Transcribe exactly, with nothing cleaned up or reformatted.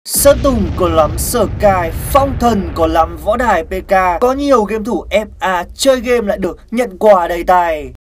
Sơn Tùng có lắm sở cài, Phong thần có lắm võ đài pê ca. Có nhiều game thủ ép a chơi game lại được nhận quà đầy tài.